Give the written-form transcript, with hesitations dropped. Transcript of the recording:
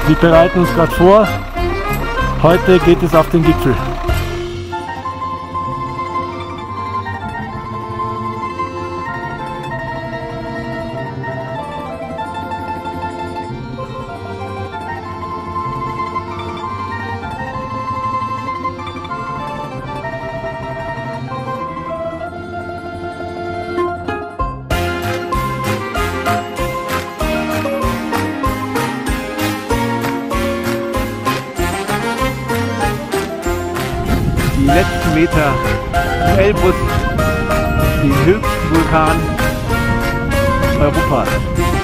Wir bereiten uns gerade vor. Heute geht es auf den Gipfel. Die letzten Meter Mount Elbrus, den höchsten Vulkan Europas.